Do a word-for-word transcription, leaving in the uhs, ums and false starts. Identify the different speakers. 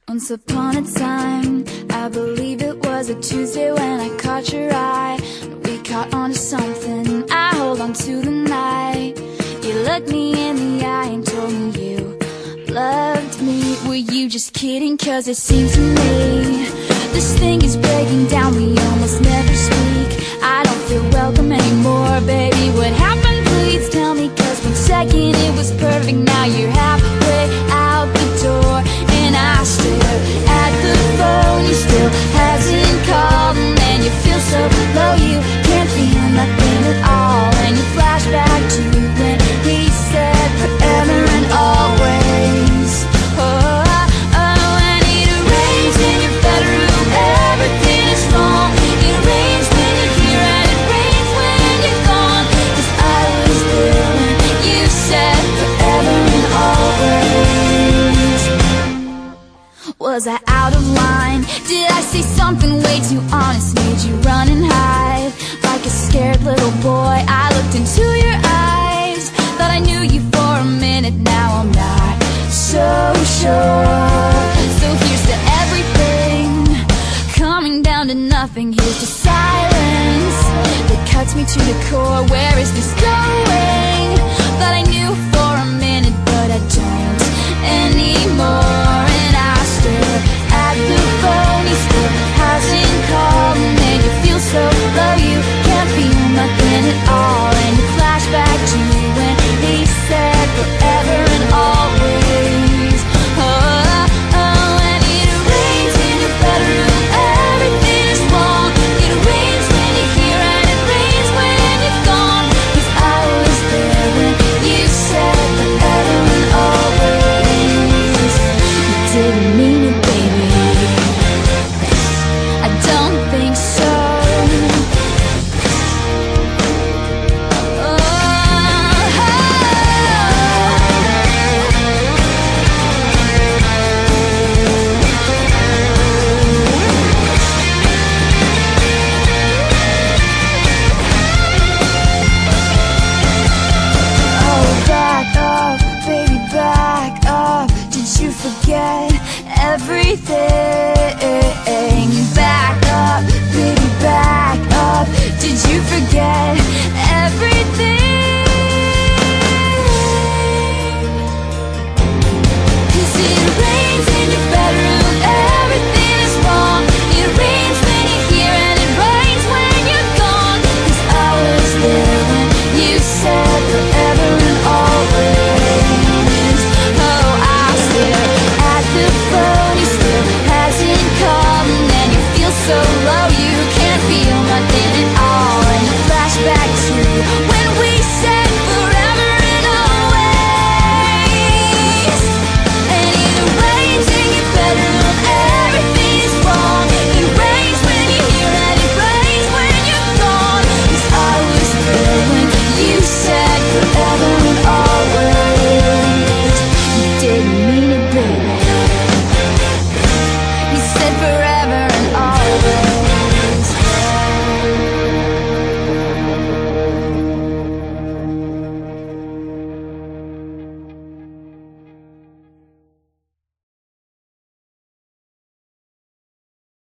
Speaker 1: Once upon a time, I believe it was a Tuesday when I caught your eye. We caught on to something, I hold on to the night. You looked me in the eye and told me you loved me. Were you just kidding? Cause it seems to me this thing is breaking down, we almost never speak. I don't feel welcome anymore, baby, what happened? Please tell me, cause one second it was perfect, now you're halfway out the door. And I stare at the phone, you still hasn't called. And then you feel so low, you can't feel nothing at all. And you flash back to when he said forever and always. Oh, oh, oh, and it rains in your bedroom, everything is wrong. It rains when you're here and it rains when you're gone. Cause I was there when you said forever and always. Was I out of line? Did I say something way too honest? Made you run and hide like a scared little boy? I looked into your eyes, thought I knew you for a minute. Now I'm not so sure. So here's to everything coming down to nothing. Here's to silence that cuts me to the core. Where is this